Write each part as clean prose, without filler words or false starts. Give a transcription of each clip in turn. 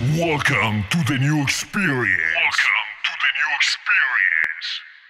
Welcome to the new experience. Welcome to the new experience.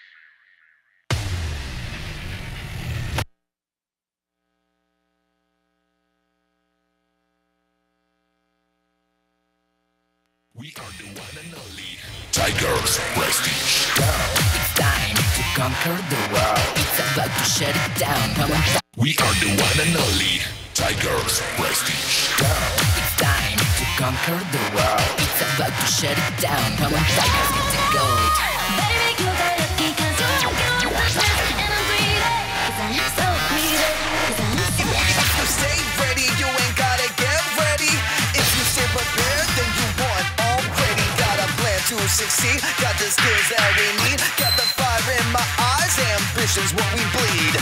We are the one and only Tigers Prestige. It's time to conquer the world. It's about to shut it down. Come on. We are the one and only Tigers Prestige. It's time to conquer the world. It's about to shut it down. Come on, Tigers, get the gold. Baby, you got lucky 'cause you're the best, and I'm greedy 'cause I'm so greedy 'cause I'm so If you stay ready, you ain't gotta get ready. If you stay prepared, then you won already. Got a plan to succeed, got the skills that we need. Got the fire in my eyes, ambition's what we bleed.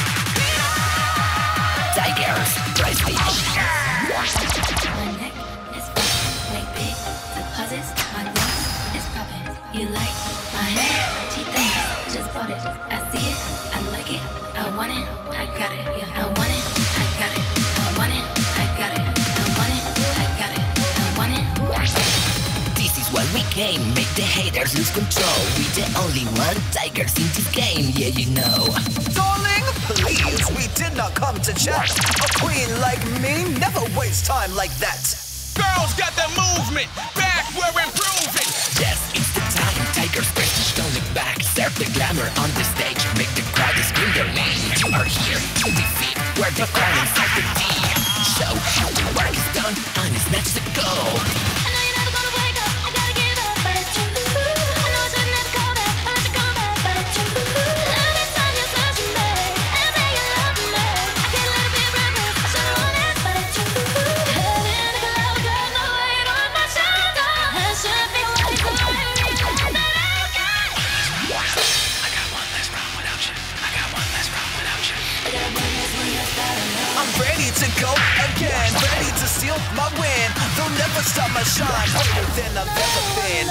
Tigers, Prestige. My neck is like big deposits. My lungs is popping. You like my hair? She thinks just bought it. I see it, I like it, I want it, I got it. Yeah, I want it, I got it, I want it, I got it, I want it, I got it, I want it. This is what we came. Make the haters lose control. We the only one Tigers in this game. Yeah, you know. Darling, please, we did not come to chat. A queen like me never wastes time like that. Girls got the movement, back we're improving. Yes, it's the time. Tigers Prestige, don't look back. Serve the glamour on the stage. Make the crowd scream their name. You are here to defeat. We're the crown inside the team. Show how the work is done, and it's next to go. I know you're never gonna wake up. I gotta give up, but it's true. I know I should never call back. I let you go back, but it's true. Every time you're searching me, and say you love me, I can't let it be reckless. I should've run it, but it's true. Head in the cloud, got no weight on my shoulder. I should be like the way that I got. I got one less round without you. I got one less round without you. I got one less when you're starting up. I'm ready to go again, ready to steal my win. They'll never stop my shine, brighter than I've ever been.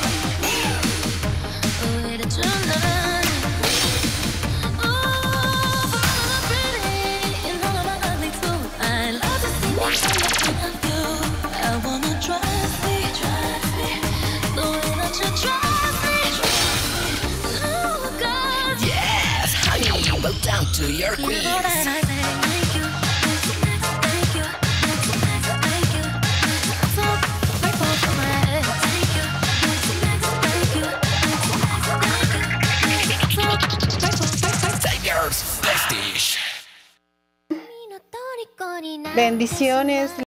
Way to tonight. Ooh, for all I'm pretty, and all of my ugly too. I love to see me from the point of view. I wanna trust me, the way that you trust me. Ooh, 'cause Yes, honey, bow down to your you queen. know that I say thank you, thank you, thank you. I'm so grateful for my head. Thank you, thank you, thank you. I'm so grateful. Tigers Prestige. Bendiciones.